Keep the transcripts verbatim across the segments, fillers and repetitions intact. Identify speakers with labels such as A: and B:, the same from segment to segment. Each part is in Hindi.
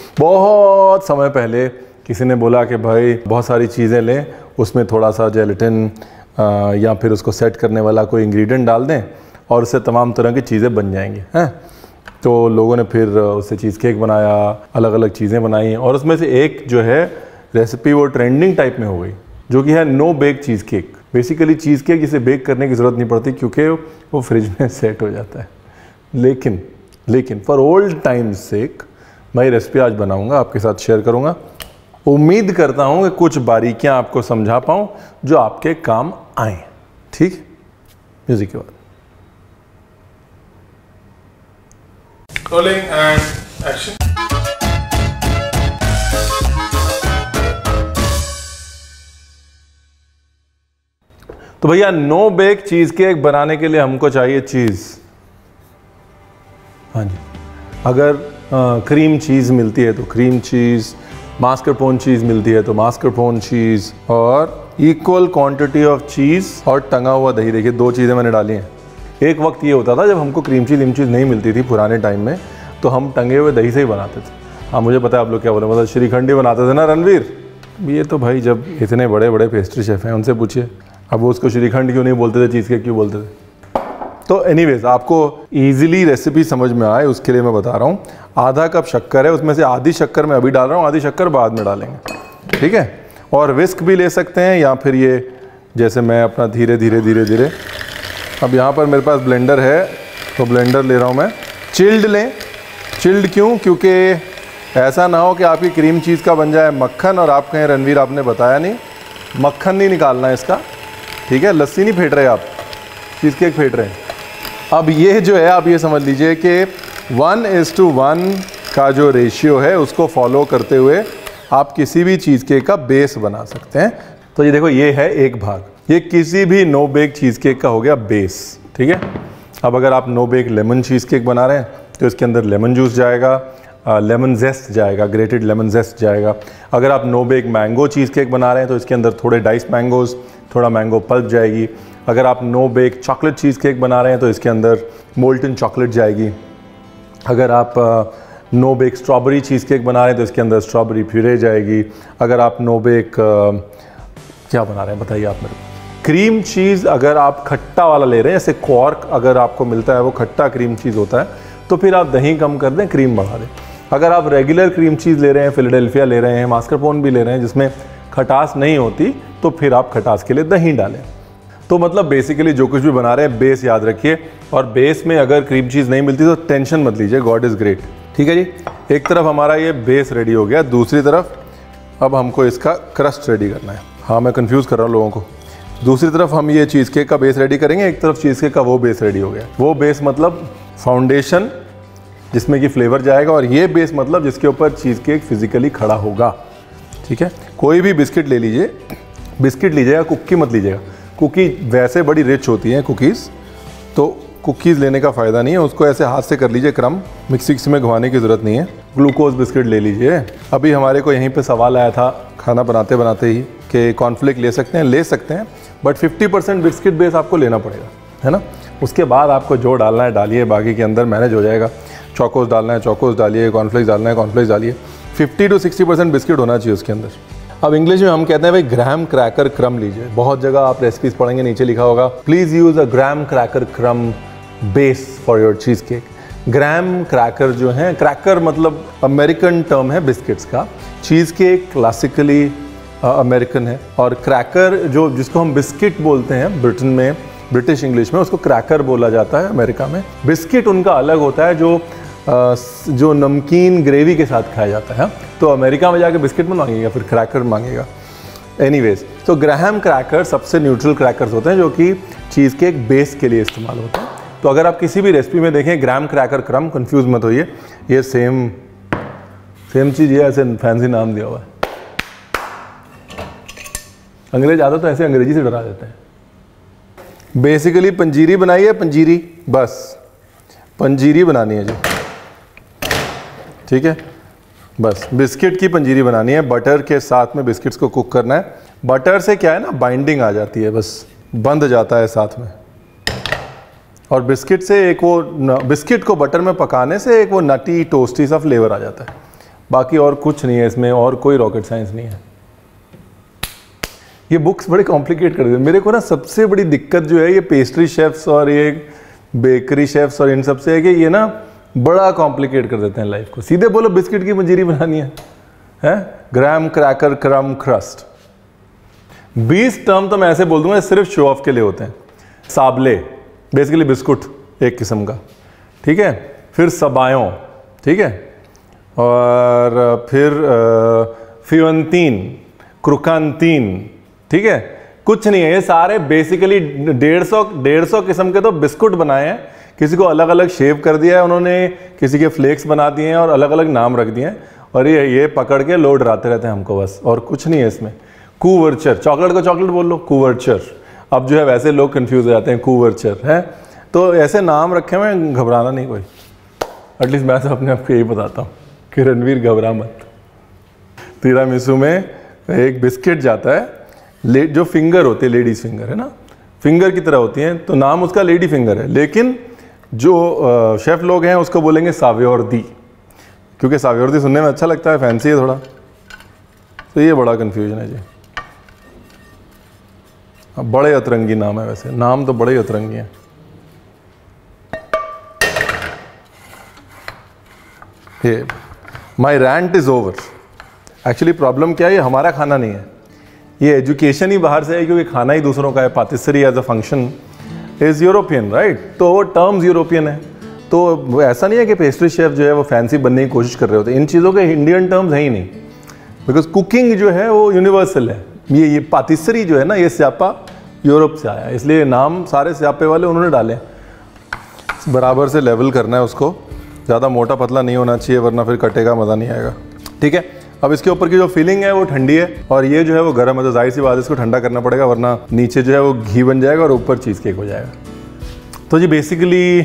A: बहुत समय पहले किसी ने बोला कि भाई बहुत सारी चीज़ें लें, उसमें थोड़ा सा जेलेटिन या फिर उसको सेट करने वाला कोई इंग्रेडिएंट डाल दें और उससे तमाम तरह की चीज़ें बन जाएंगी, हैं। तो लोगों ने फिर उससे चीज़ केक बनाया, अलग अलग चीज़ें बनाई और उसमें से एक जो है रेसिपी वो ट्रेंडिंग टाइप में हो गई, जो कि है no bake cheesecake. Basically cheesecake जिसे बेक करने की ज़रूरत नहीं पड़ती क्योंकि वो फ्रिज में सेट हो जाता है। लेकिन लेकिन फॉर ओल्ड टाइम्स सेक मैं ये रेसिपी आज बनाऊंगा, आपके साथ शेयर करूंगा। उम्मीद करता हूं कि कुछ बारीकियां आपको समझा पाऊं जो आपके काम आए। ठीक, म्यूजिक के बाद
B: रोलिंग एंड एक्शन।
A: तो भैया नो बेक चीज़ केक बनाने के लिए हमको चाहिए चीज़। हाँ जी, अगर आ, क्रीम चीज़ मिलती है तो क्रीम चीज़, मास्करपोन चीज़ मिलती है तो मास्करपोन चीज़, और इक्वल क्वांटिटी ऑफ चीज़ और टंगा हुआ दही। देखिए दो चीज़ें मैंने डाली हैं। एक वक्त ये होता था जब हमको क्रीम चीज़ इम चीज़ नहीं मिलती थी पुराने टाइम में, तो हम टंगे हुए दही से ही बनाते थे। हाँ मुझे पता है आप लोग क्या बोले, मतलब श्रीखंड ही बनाते थे ना रणवीर। ये तो भाई जब इतने बड़े बड़े पेस्ट्री शेफ़ हैं उनसे पूछिए, अब वो उसको श्रीखंड क्यों नहीं बोलते थे, चीज़ केक क्यों बोलते थे। तो एनीवेज आपको इजीली रेसिपी समझ में आए उसके लिए मैं बता रहा हूँ। आधा कप शक्कर है, उसमें से आधी शक्कर मैं अभी डाल रहा हूँ, आधी शक्कर बाद में डालेंगे, ठीक है। और विस्क भी ले सकते हैं या फिर ये जैसे मैं अपना धीरे धीरे धीरे धीरे। अब यहाँ पर मेरे पास ब्लेंडर है तो ब्लेंडर ले रहा हूँ मैं। चिल्ड लें। चिल्ड क्यों? क्योंकि ऐसा ना हो कि आपकी क्रीम चीज़ का बन जाए मक्खन और आप कहें रणवीर आपने बताया नहीं। मक्खन नहीं निकालना है इसका, ठीक है। लस्सी नहीं फेंट रहे आप, चीज़ केक फेंट रहे हैं। अब ये जो है आप ये समझ लीजिए कि वन इज़ टू वन का जो रेशियो है उसको फॉलो करते हुए आप किसी भी चीज़ केक का बेस बना सकते हैं। तो ये देखो ये है एक भाग, ये किसी भी नो बेक चीज़ केक का हो गया बेस, ठीक है। अब अगर आप no bake lemon cheesecake बना रहे हैं तो इसके अंदर लेमन जूस जाएगा, लेमन जेस्ट जाएगा, ग्रेटेड लेमन जेस्ट जाएगा। अगर आप no bake mango cheesecake बना रहे हैं तो इसके अंदर थोड़े डाइस मैंगोज़, थोड़ा मैंगो पल्प जाएगी। अगर आप no bake chocolate cheesecake बना रहे हैं तो इसके अंदर मोल्टन चॉकलेट जाएगी। अगर आप no bake strawberry cheesecake बना रहे हैं तो इसके अंदर स्ट्रॉबेरी प्यूरे जाएगी। अगर आप नो बेक क्या बना रहे हैं बताइए आप मेरे को। क्रीम चीज़ अगर आप खट्टा वाला ले रहे हैं, जैसे क्वार्क अगर आपको मिलता है वो खट्टा क्रीम चीज़ होता है, तो फिर आप दही कम कर दें, क्रीम बढ़ा दें। अगर आप रेगुलर क्रीम चीज़ ले रहे हैं, फिलाडेल्फिया ले रहे हैं, मास्करपोन भी ले रहे हैं जिसमें खटास नहीं होती, तो फिर आप खटास के लिए दही डालें। तो मतलब बेसिकली जो कुछ भी बना रहे हैं बेस याद रखिए। और बेस में अगर क्रीम चीज़ नहीं मिलती तो टेंशन मत लीजिए, गॉड इज़ ग्रेट, ठीक है जी। एक तरफ हमारा ये बेस रेडी हो गया, दूसरी तरफ अब हमको इसका क्रस्ट रेडी करना है। हाँ मैं कंफ्यूज कर रहा हूँ लोगों को। दूसरी तरफ हम ये चीज़ केक का बेस रेडी करेंगे, एक तरफ चीज़ केक का वो बेस रेडी हो गया। वो बेस मतलब फाउंडेशन जिसमें कि फ्लेवर जाएगा, और ये बेस मतलब जिसके ऊपर चीज़ केक फिजिकली खड़ा होगा, ठीक है। कोई भी बिस्किट ले लीजिए, बिस्किट लीजिएगा, कुकी मत लीजिएगा। कुकी वैसे बड़ी रिच होती हैं कुकीज़, तो कुकीज़ लेने का फ़ायदा नहीं है। उसको ऐसे हाथ से कर लीजिए क्रम, मिक्सी में घुमाने की ज़रूरत नहीं है। ग्लूकोज बिस्किट ले लीजिए। अभी हमारे को यहीं पे सवाल आया था खाना बनाते बनाते ही कि कॉर्नफ्लेक्स ले सकते हैं, ले सकते हैं, but fifty percent biscuit base आपको लेना पड़ेगा, है ना। उसके बाद आपको जो डालना है डालिए, बाकी के अंदर मैनेज हो जाएगा। चोकोस डालना है चोकोस डालिए, कॉर्नफ्लेक्स डालना है कॉर्नफ्लेक्स डालिए। Fifty to sixty percent biscuit होना चाहिए उसके अंदर। अब इंग्लिश में हम कहते हैं भाई ग्राम क्रैकर क्रम लीजिए। बहुत जगह आप रेसिपीज पढ़ेंगे, नीचे लिखा होगा please use a graham cracker crumb base for your cheesecake. Graham cracker जो है, क्रैकर मतलब अमेरिकन टर्म है बिस्किट्स का, चीज़ केक क्लासिकली अमेरिकन है। और क्रैकर जो जिसको हम बिस्किट बोलते हैं ब्रिटेन में, ब्रिटिश इंग्लिश में उसको क्रैकर बोला जाता है। अमेरिका में बिस्किट उनका अलग होता है जो आ, जो नमकीन ग्रेवी के साथ खाया जाता है। तो अमेरिका में जाके बिस्किट में मांगेगा, फिर क्रैकर मांगेगा। एनीवेज, तो ग्राहम क्रैकर सबसे न्यूट्रल क्रैकर्स होते हैं जो कि चीज़ केक बेस के लिए इस्तेमाल होते हैं। तो अगर आप किसी भी रेसिपी में देखें ग्राम क्रैकर क्रम, कंफ्यूज मत होइए, ये सेम सेम चीज़ है, ऐसे फैंसी नाम दिया हुआ है। अंग्रेज आता तो ऐसे अंग्रेजी से डरा देते हैं। बेसिकली पंजीरी बनाई है, पंजीरी, बस पंजीरी बनानी है जी, ठीक है। बस बिस्किट की पंजीरी बनानी है, बटर के साथ में बिस्किट्स को कुक करना है। बटर से क्या है ना, बाइंडिंग आ जाती है, बस बंध जाता है साथ में। और बिस्किट से एक वो बिस्किट को बटर में पकाने से एक वो नटी टोस्टी सा फ्लेवर आ जाता है। बाकी और कुछ नहीं है इसमें, और कोई रॉकेट साइंस नहीं है। ये बुक्स बड़े कॉम्प्लिकेट कर देते हैं मेरे को ना। सबसे बड़ी दिक्कत जो है ये पेस्ट्री शेफ्स और ये बेकरी शेफ्स और इन सब से है कि ये ना बड़ा कॉम्प्लिकेट कर देते हैं लाइफ को। सीधे बोलो बिस्किट की मंजीरी बनानी है, है? Graham cracker crumb crust. बीस टर्म तो मैं ऐसे बोल दूंगा सिर्फ शो ऑफ के लिए होते हैं। साबले बेसिकली बिस्कुट एक किस्म का, ठीक है। फिर सबायों, ठीक है। और फिर फ्यूंतीन, क्रुकांतीन, ठीक है। कुछ नहीं है, ये सारे बेसिकली डेढ़ सौ डेढ़ सौ किस्म के तो बिस्कुट बनाए हैं। किसी को अलग अलग शेप कर दिया है उन्होंने, किसी के फ्लेक्स बना दिए हैं और अलग अलग नाम रख दिए हैं, और ये ये पकड़ के लोड डराते रहते हैं हमको बस, और कुछ नहीं है इसमें। कूवर्चर, चॉकलेट को चॉकलेट बोल लो, कूवर्चर। अब जो है वैसे लोग कंफ्यूज हो जाते हैं, कूवर्चर है। तो ऐसे नाम रखे हुए, घबराना नहीं कोई। एटलीस्ट मैं तो अपने आप को यही बताता हूँ कि रणवीर घबरा मत। तिरामिसू में एक बिस्किट जाता है, ले जो फिंगर होती है, लेडीज फिंगर है ना, फिंगर की तरह होती हैं, तो नाम उसका लेडी फिंगर है। लेकिन जो शेफ लोग हैं उसको बोलेंगे साव्योर्दी, क्योंकि साव्योर्दी सुनने में अच्छा लगता है, फैंसी है थोड़ा। तो ये बड़ा कन्फ्यूजन है जी। अब बड़े अतरंगी नाम है, वैसे नाम तो बड़े अतरंगी हैं। ये my rant is over. Actually problem क्या है, ये हमारा खाना नहीं है, ये एजुकेशन ही बाहर से है, क्योंकि खाना ही दूसरों का है। Patisserie as a function is European, right? तो टर्म्स यूरोपियन है। तो ऐसा नहीं है कि पेस्ट्री शेफ जो है वो फैंसी बनने की कोशिश कर रहे होते। इन चीज़ों के इंडियन टर्म्स है ही नहीं, बिकॉज कुकिंग जो है वो यूनिवर्सल है। ये ये पातिसरी जो है ना, ये स्यापा यूरोप से आया, इसलिए नाम सारे स्यापे वाले उन्होंने डाले। बराबर से लेवल करना है उसको, ज़्यादा मोटा पतला नहीं होना चाहिए, वरना फिर कटेगा, मज़ा नहीं आएगा, ठीक है। अब इसके ऊपर की जो फिलिंग है वो ठंडी है, और ये जो है वो गर्म है, तो जाहिर सी बात है इसको ठंडा करना पड़ेगा, वरना नीचे जो है वो घी बन जाएगा और ऊपर चीज़ केक हो जाएगा। तो जी बेसिकली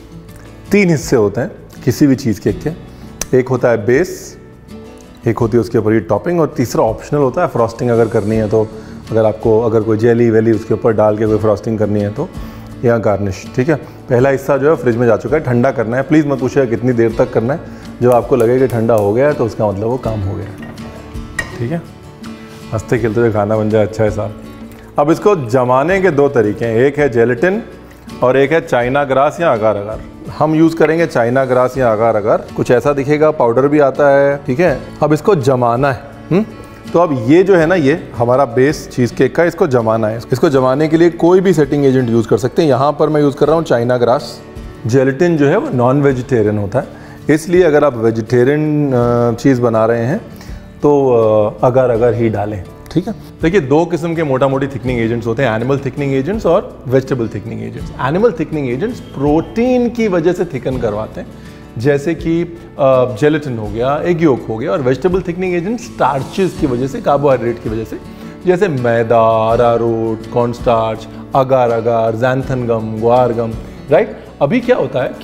A: तीन हिस्से होते हैं किसी भी चीज़ केक के। एक होता है बेस, एक होती है उसके ऊपर ये टॉपिंग, और तीसरा ऑप्शनल होता है फ्रॉस्टिंग अगर करनी है तो। अगर आपको अगर कोई जेली वेली उसके ऊपर डाल के कोई फ्रॉस्टिंग करनी है तो, या गार्निश, ठीक है। पहला हिस्सा जो है फ्रिज में जा चुका है, ठंडा करना है। प्लीज़ मत पूछिएगा कितनी देर तक करना है, जब आपको लगे कि ठंडा हो गया है तो उसका मतलब वो काम हो गया, ठीक है। हंसते खेलते हुए खाना बन जाए, अच्छा है साहब। अब इसको जमाने के दो तरीके हैं, एक है जेलेटिन और एक है चाइना ग्रास या अगार अगार। हम यूज़ करेंगे चाइना ग्रास या अगार अगार। कुछ ऐसा दिखेगा, पाउडर भी आता है, ठीक है। अब इसको जमाना है। हुँ? तो अब ये जो है ना, ये हमारा बेस चीज़ केक का, इसको जमाना है। इसको जमाने के लिए कोई भी सेटिंग एजेंट यूज़ कर सकते हैं। यहाँ पर मैं यूज़ कर रहा हूँ चाइना ग्रास। जेलेटिन जो है वो नॉन वेजिटेरियन होता है, इसलिए अगर आप वेजिटेरियन चीज़ बना रहे हैं तो अगर अगर ही डालें, ठीक है। देखिए दो किस्म के मोटा मोटी थिकनिंग एजेंट्स होते हैं, एनिमल थिकनिंग एजेंट्स और vegetable thickening agents. Animal thickening agents protein की वजह से थिकन करवाते हैं, जैसे कि जेलेटिन हो गया, एग योक हो गया, और वेजिटेबल थिकनिंग एजेंट स्टार्चेस की वजह से, कार्बोहाइड्रेट की वजह से, जैसे मैदा, arrowroot, corn starch, agar agar, xanthan gum, guar gum, right. अभी क्या होता है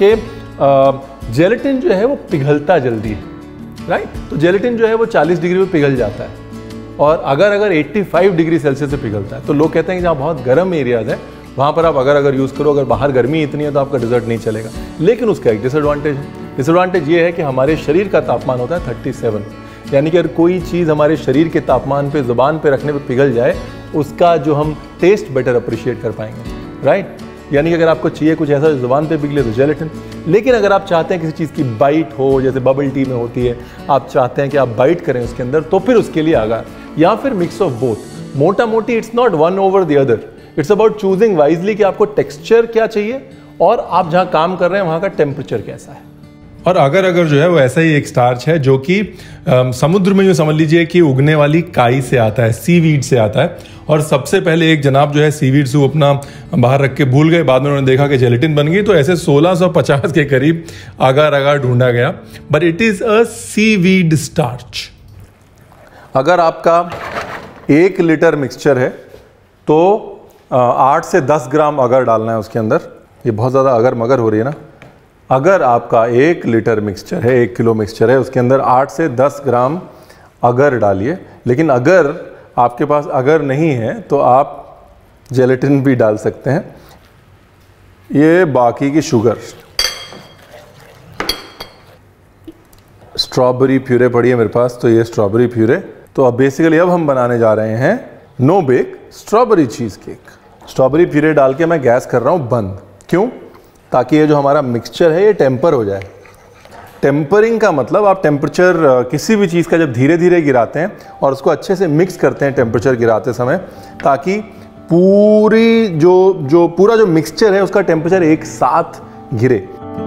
A: कि जेलेटिन जो है वो पिघलता जल्दी है, राइट। तो जेलेटिन जो है वो चालीस डिग्री पे पिघल जाता है, और अगर अगर पचासी डिग्री सेल्सियस से पिघलता है। तो लोग कहते हैं कि जहाँ बहुत गर्म एरियाज है वहाँ पर आप अगर अगर यूज़ करो, अगर बाहर गर्मी इतनी है तो आपका डिज़र्ट नहीं चलेगा। लेकिन उसका एक डिसएडवांटेज है। डिसएडवांटेज ये है कि हमारे शरीर का तापमान होता है सैंतीस, यानी कि अगर कोई चीज़ हमारे शरीर के तापमान पे, ज़ुबान पे रखने पे पिघल जाए, उसका जो हम टेस्ट बेटर अप्रिशिएट कर पाएंगे, राइट। यानी कि अगर आपको चाहिए कुछ ऐसा जो ज़ुबान पे पिघले तो जेलेटिन। लेकिन अगर आप चाहते हैं किसी चीज़ की बाइट हो, जैसे बबल टी में होती है, आप चाहते हैं कि आप बाइट करें उसके अंदर, तो फिर उसके लिए अगार या फिर मिक्स ऑफ बोथ। मोटा मोटी it's not one over the other, it's about choosing wisely कि आपको टेक्सचर क्या चाहिए और आप जहाँ काम कर रहे हैं वहाँ का टेम्परेचर कैसा है।
B: और अगर अगर जो है वो ऐसा ही एक स्टार्च है जो कि समुद्र में यूँ समझ लीजिए कि उगने वाली काई से आता है, सीवीड से आता है। और सबसे पहले एक जनाब जो है सीवीड से वो अपना बाहर रख के भूल गए, बाद में उन्होंने देखा कि जेलेटिन बन गई, तो ऐसे सोलह सौ पचास के करीब आगार आगार ढूंढा गया, but it is a seaweed starch.
A: अगर आपका एक लीटर मिक्सचर है तो आठ से दस ग्राम अगर डालना है उसके अंदर। ये बहुत ज़्यादा अगर मगर हो रही है ना। अगर आपका एक लीटर मिक्सचर है, एक किलो मिक्सचर है, उसके अंदर आठ से दस ग्राम अगर डालिए। लेकिन अगर आपके पास अगर नहीं है तो आप जेलेटिन भी डाल सकते हैं। ये बाकी की शुगर, स्ट्रॉबेरी प्यूरे पड़ी है मेरे पास, तो ये स्ट्रॉबेरी प्यूरे। तो अब बेसिकली अब हम बनाने जा रहे हैं no bake strawberry cheesecake. Strawberry puree डाल के मैं गैस कर रहा हूँ बंद। क्यों? ताकि ये जो हमारा मिक्सचर है ये टेम्पर हो जाए। टेम्परिंग का मतलब आप टेम्परेचर किसी भी चीज़ का जब धीरे धीरे गिराते हैं और उसको अच्छे से मिक्स करते हैं टेम्परेचर गिराते समय, ताकि पूरी जो जो पूरा जो मिक्सचर है उसका टेम्परेचर एक साथ गिरे।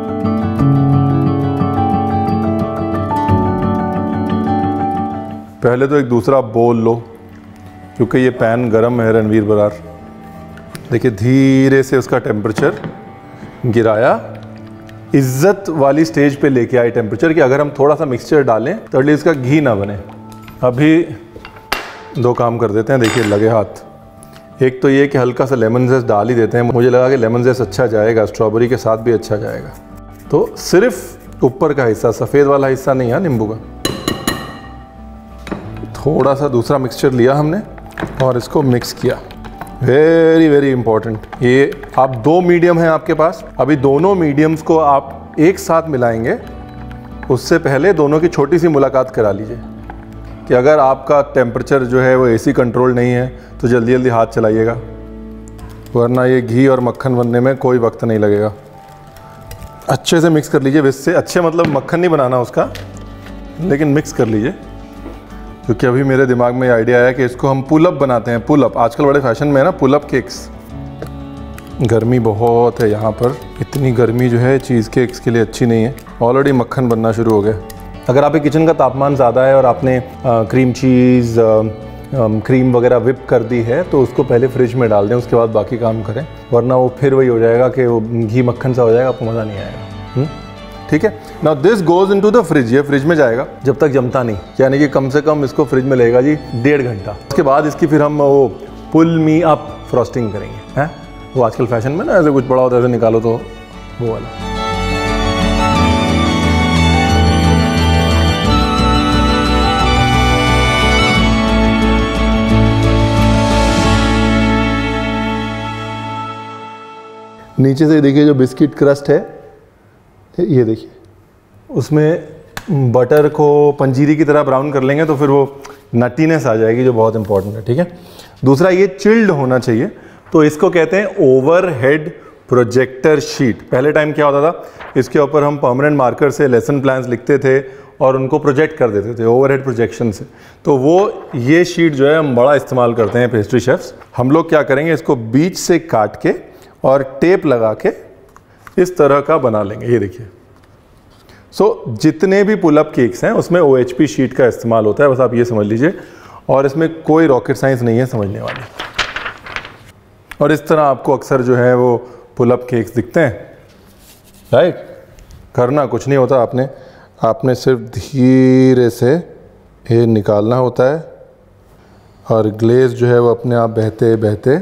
A: पहले तो एक दूसरा बोल लो, क्योंकि ये पैन गरम है रणवीर बरार। देखिए धीरे से उसका टेम्परेचर गिराया, इज्जत वाली स्टेज पे लेके आए टेम्परेचर कि अगर हम थोड़ा सा मिक्सचर डालें तो एटलीस्ट इसका घी ना बने। अभी दो काम कर देते हैं, देखिए लगे हाथ। एक तो ये कि हल्का सा लेमन जेस्ट डाल ही देते हैं, मुझे लगा कि लेमन जेस्ट अच्छा जाएगा, स्ट्रॉबेरी के साथ भी अच्छा जाएगा। तो सिर्फ ऊपर का हिस्सा, सफ़ेद वाला हिस्सा नहीं है नींबू का। थोड़ा सा दूसरा मिक्सचर लिया हमने और इसको मिक्स किया। वेरी वेरी इंपॉर्टेंट, ये आप दो मीडियम हैं आपके पास, अभी दोनों मीडियम्स को आप एक साथ मिलाएंगे। उससे पहले दोनों की छोटी सी मुलाकात करा लीजिए कि अगर आपका टेम्परेचर जो है वो एसी कंट्रोल नहीं है तो जल्दी जल्दी हाथ चलाइएगा, वरना ये घी और मक्खन बनने में कोई वक्त नहीं लगेगा। अच्छे से मिक्स कर लीजिए, इससे अच्छे मतलब मक्खन नहीं बनाना उसका, लेकिन मिक्स कर लीजिए। क्योंकि अभी मेरे दिमाग में आइडिया आया कि इसको हम पुल अप बनाते हैं। पुल अप आजकल बड़े फैशन में है ना, पुल अप केक्स। गर्मी बहुत है यहाँ पर, इतनी गर्मी जो है चीज़ केक्स के लिए अच्छी नहीं है। ऑलरेडी मक्खन बनना शुरू हो गया। अगर आपके किचन का तापमान ज़्यादा है और आपने आ, क्रीम चीज़ आ, आ, क्रीम वगैरह विप कर दी है तो उसको पहले फ्रिज में डाल दें, उसके बाद बाकी काम करें, वरना वो फिर वही हो जाएगा कि वो घी मक्खन सा हो जाएगा, आपको मज़ा नहीं आएगा। हुँ? ठीक है। Now this goes into the fridge, ये फ्रिज में जाएगा जब तक जमता नहीं, यानी कि कम से कम इसको फ्रिज में लगेगा जी डेढ़ घंटा। उसके बाद इसकी फिर हम वो पुल मी अप फ्रॉस्टिंग करेंगे, हैं वो आजकल फैशन में ना, ऐसे कुछ बड़ा होता है ऐसे निकालो तो वो वाला। नीचे से देखिए जो बिस्किट क्रस्ट है, ये देखिए उसमें बटर को पंजीरी की तरह ब्राउन कर लेंगे तो फिर वो नटीनेस आ जाएगी, जो बहुत इंपॉर्टेंट है। ठीक है। दूसरा ये चिल्ड होना चाहिए, तो इसको कहते हैं ओवरहेड प्रोजेक्टर शीट। पहले टाइम क्या होता था, इसके ऊपर हम परमानेंट मार्कर से लेसन प्लान्स लिखते थे और उनको प्रोजेक्ट कर देते थे ओवरहेड प्रोजेक्शन से। तो वो ये शीट जो है हम बड़ा इस्तेमाल करते हैं पेस्ट्री शेफ्स। हम लोग क्या करेंगे, इसको बीच से काट के और टेप लगा के इस तरह का बना लेंगे। ये देखिए। सो so, जितने भी पुल अप केक्स हैं उसमें ओ एच पी शीट का इस्तेमाल होता है, बस आप ये समझ लीजिए। और इसमें कोई रॉकेट साइंस नहीं है समझने वाली। और इस तरह आपको अक्सर जो है वो पुल अप केक्स दिखते हैं, राइट। करना कुछ नहीं होता, आपने आपने सिर्फ धीरे से ये निकालना होता है और ग्लेज जो है वो अपने आप बहते बहते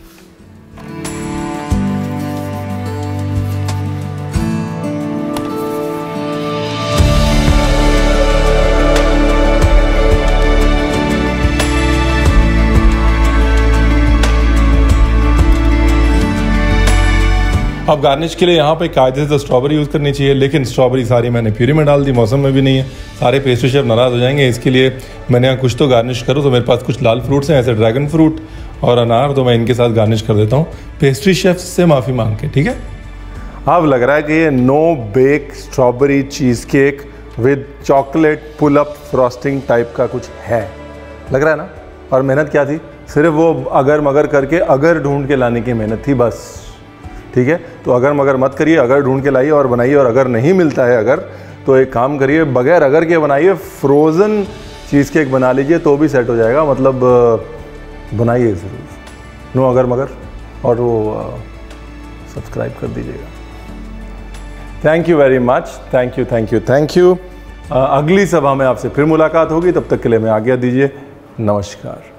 B: अब गार्निश के लिए यहाँ पे कायदे से तो स्ट्रॉबेरी यूज़ करनी चाहिए, लेकिन स्ट्रॉबेरी सारी मैंने प्यूरी में डाल दी, मौसम में भी नहीं है, सारे पेस्ट्री शेफ नाराज़ हो जाएंगे। इसके लिए मैंने यहाँ कुछ तो गार्निश करो, तो मेरे पास कुछ लाल फ्रूट्स हैं ऐसे ड्रैगन फ्रूट और अनार, तो मैं इनके साथ गार्निश कर देता हूँ पेस्ट्री शेफ से माफ़ी मांग के। ठीक है।
A: अब लग रहा है कि ये no bake strawberry cheesecake with chocolate pull up frosting type का कुछ है, लग रहा है ना। और मेहनत क्या थी, सिर्फ वो अगर मगर करके अगर ढूंढ के लाने की मेहनत थी बस। ठीक है। तो अगर मगर मत करिए, अगर ढूंढ के लाइए और बनाइए। और अगर नहीं मिलता है अगर, तो एक काम करिए, बगैर अगर के बनाइए, फ्रोज़न चीज़ केक बना लीजिए तो भी सेट हो जाएगा। मतलब बनाइए ज़रूर, नो अगर मगर। और वो सब्सक्राइब कर दीजिएगा। Thank you very much, thank you thank you thank you. अगली सभा में आपसे फिर मुलाकात होगी, तब तक के लिए मैं आज्ञा दीजिए। नमस्कार।